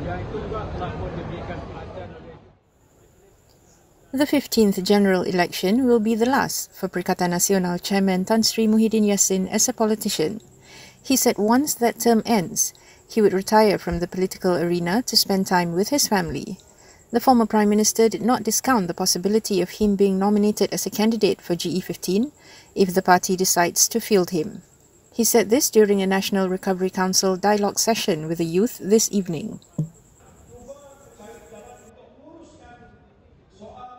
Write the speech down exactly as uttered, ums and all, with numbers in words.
The fifteenth general election will be the last for Perikatan Nasional Chairman Tan Sri Muhyiddin Yassin as a politician. He said once that term ends, he would retire from the political arena to spend time with his family. The former Prime Minister did not discount the possibility of him being nominated as a candidate for G E fifteen if the party decides to field him. He said this during a National Recovery Council dialogue session with the youth this evening.